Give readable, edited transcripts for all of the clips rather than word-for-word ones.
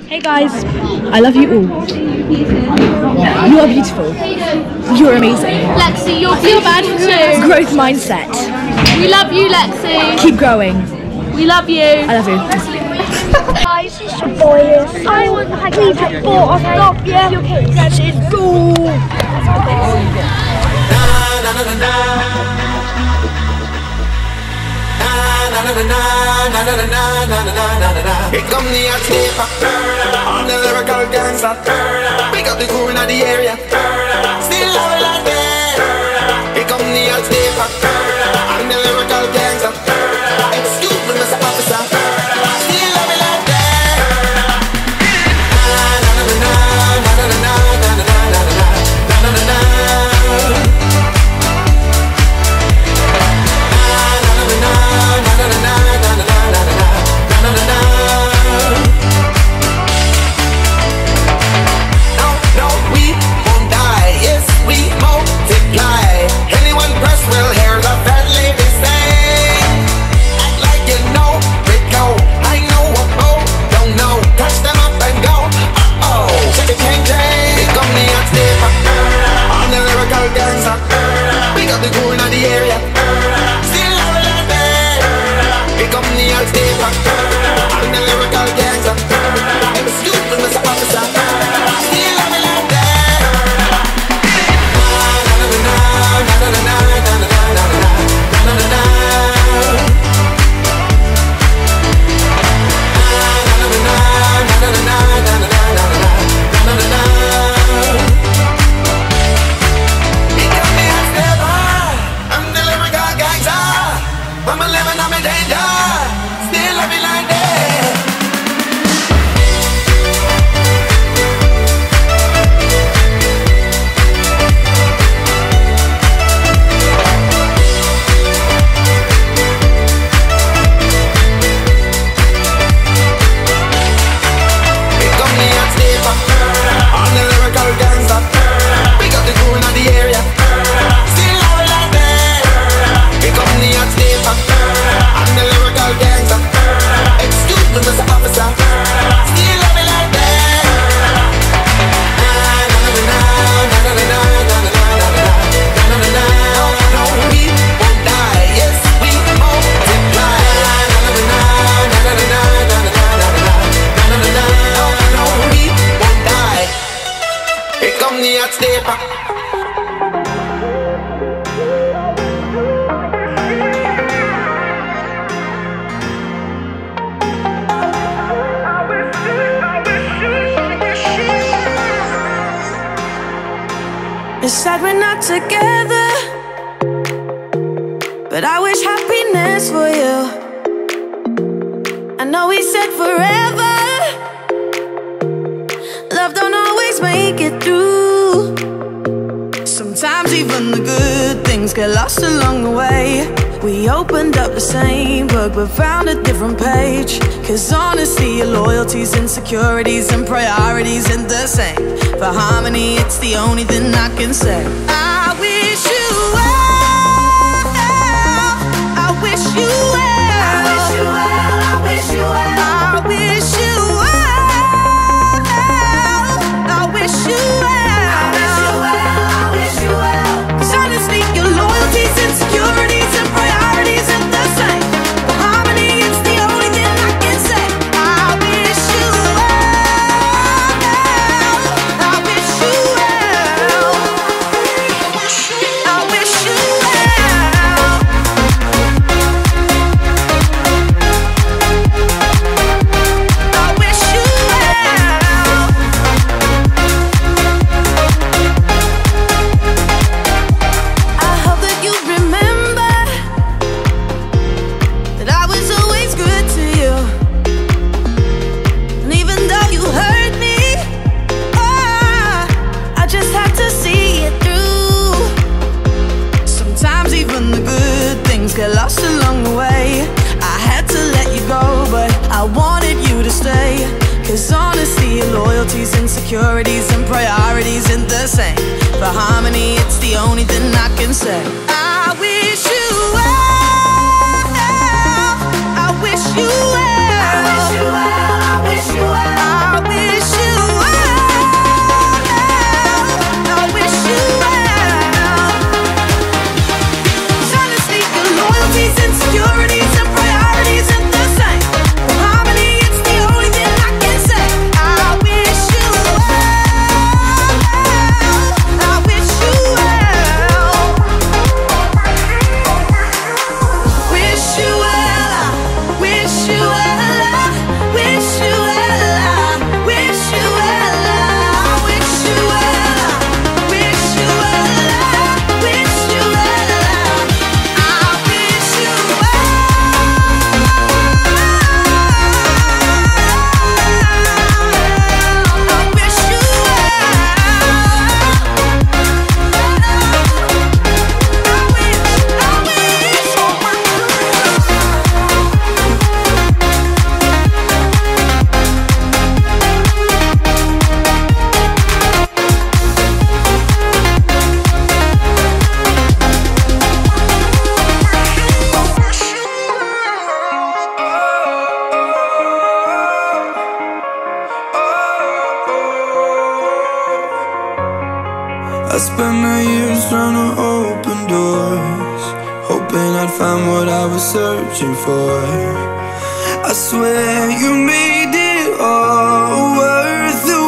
Hey guys, I love you all. You are beautiful. You're amazing. Lexi, you're bad too. Growth mindset. We love you, Lexi. Keep growing. We love you. I love you. Guys, it's your boy. I want to please report. Stop, yeah. Let's go. Here come the hot stepper, on the lyrical gangster. Pick up the crew in the area, still love it like that. Here come the hot stepper, on the lyrical gangster. Excuse me, Mr. Officer, still love it like that. It's sad we're not together, but I wish happiness for you. I know we said forever, love don't always make it through. Sometimes even the good things get lost along the way. We opened up the same book but found a different page. Cause honestly, your loyalties, insecurities and priorities ain't the same. For harmony, it's the only thing I can say. I wish you well, I wish you well, I wish you well, I wish you well, I wish you well, I wish you well, I wish you well, I wish you well. Cause honestly, your loyalties, insecurities and priorities ain't the same. For harmony, it's the only thing I can say. I wish you well, I wish you well, I wish you get lost along the way. I had to let you go, but I wanted you to stay. Cause honestly, your loyalties, insecurities and priorities ain't the same. For harmony, it's the only thing I can say. I wish you well, I wish you well, I wish you well, I wish you well, I wish I spent my years trying to open doors, hoping I'd find what I was searching for. I swear you made it all worth the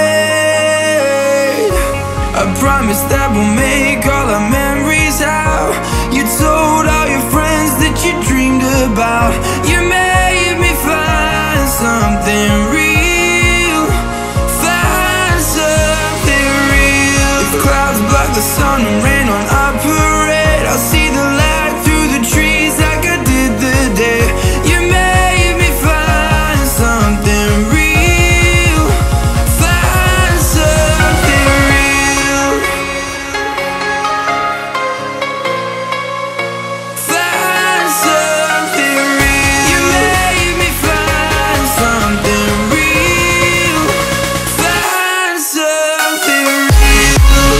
wait. I promise that we'll make all our memories how you told all your friends that you dreamed about. You made me find something real, find something real. If clouds block the sun and rain on our parade, I'll see the light through the trees like I did the day you made me find something real, find something real, find something real. You made me find something real, find something real.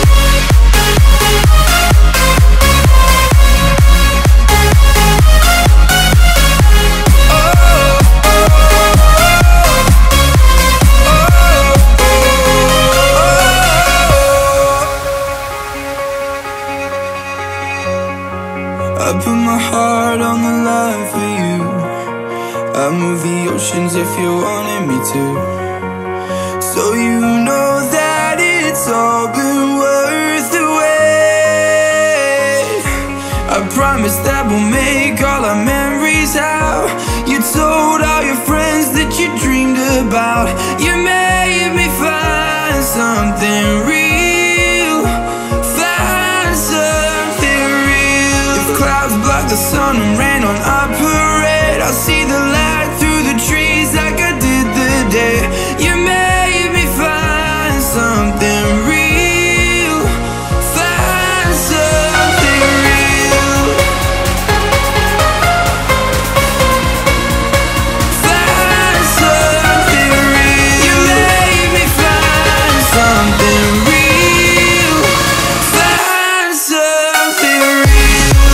I put my heart on the line for you. I move the oceans if you wanted me to. So you know that it's all been worth the wait. I promise that we'll make all our memories how you told all your friends that you dreamed about. You made me find something real, find something real. If clouds block the sun and rain on our parade, I'll see the light through the trees like I did the day you made me find something real, find something real, find something real. You made me find something real, find something real.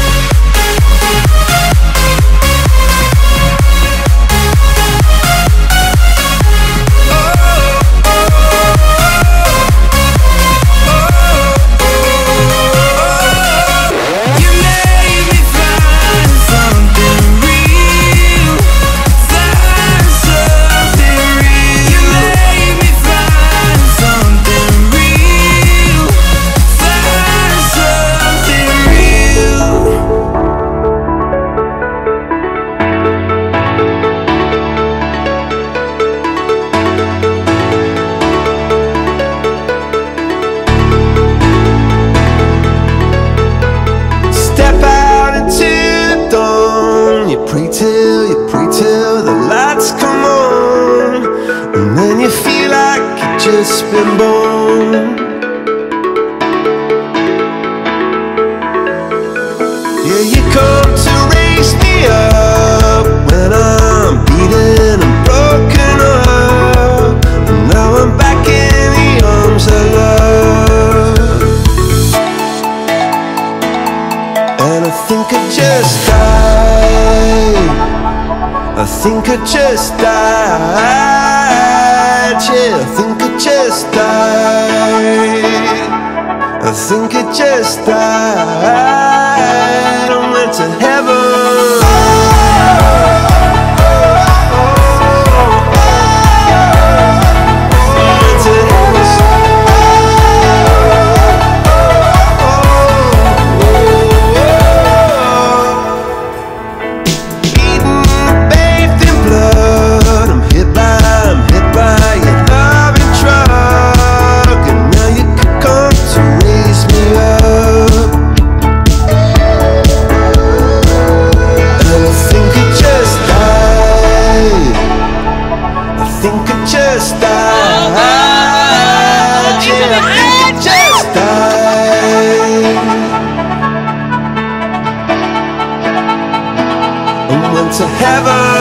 You made me find something real, find something real. You made me find something real, find something real. Step out into the dawn. You pray till the lights come on, and then you feel like you've just been born. Yeah, you come to raise me up when I'm beaten and broken up, and now I'm back in the arms of love. And I think I just died. I think I just died. Yeah, I think I just died. I think I just died. I went to heaven. Went to heaven. Eaten, bathed in blood. I'm hit by your loving truck, and now you could come to raise me up. And I think I just died. I think I just died. Yeah, I think I just died. I went to heaven.